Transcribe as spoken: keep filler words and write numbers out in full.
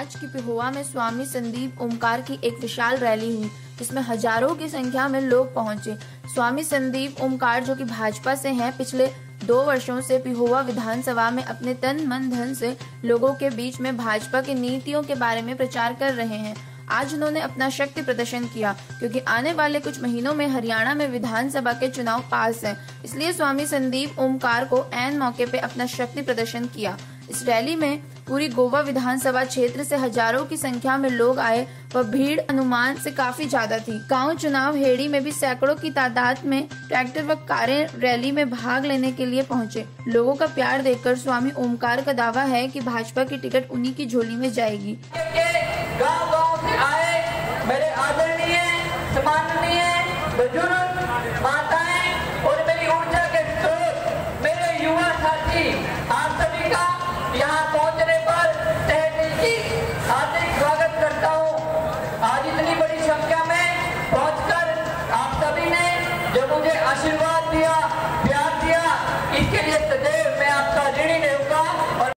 आज की पिहोवा में स्वामी संदीप ओमकार की एक विशाल रैली हुई, जिसमें हजारों की संख्या में लोग पहुंचे। स्वामी संदीप ओमकार, जो कि भाजपा से हैं, पिछले दो वर्षों से पिहोवा विधानसभा में अपने तन मन धन से लोगों के बीच में भाजपा की नीतियों के बारे में प्रचार कर रहे हैं। आज उन्होंने अपना शक्ति प्रदर्शन किया, क्योंकि आने वाले कुछ महीनों में हरियाणा में विधानसभा के चुनाव पास हैं। इसलिए स्वामी संदीप ओमकार को ऐन मौके पे अपना शक्ति प्रदर्शन किया। इस रैली में पूरी गोवा विधानसभा क्षेत्र से हजारों की संख्या में लोग आए व भीड़ अनुमान से काफी ज्यादा थी। गांव चुनाव हेड़ी में भी सैकड़ों की तादाद में ट्रैक्टर व कारें रैली में भाग लेने के लिए पहुंचे। लोगों का प्यार देखकर स्वामी ओमकार का दावा है कि भाजपा की टिकट उन्हीं की झोली में जाएगी। गांव-गांव से आए मेरे आदरणीय सम्माननीय बुजुर्ग माताएं और मेरी ऊर्जा के स्रोत मेरे युवा साथी, आप सभी का यहाँ पहुँचने पर तहे दिल की हार्दिक स्वागत करता हूँ। आज इतनी बड़ी संख्या में पहुँचकर आप सभी ने जो मुझे आशीर्वाद दिया, प्यार दिया, इसके लिए सदैव मैं आपका ऋणी रहूंगा।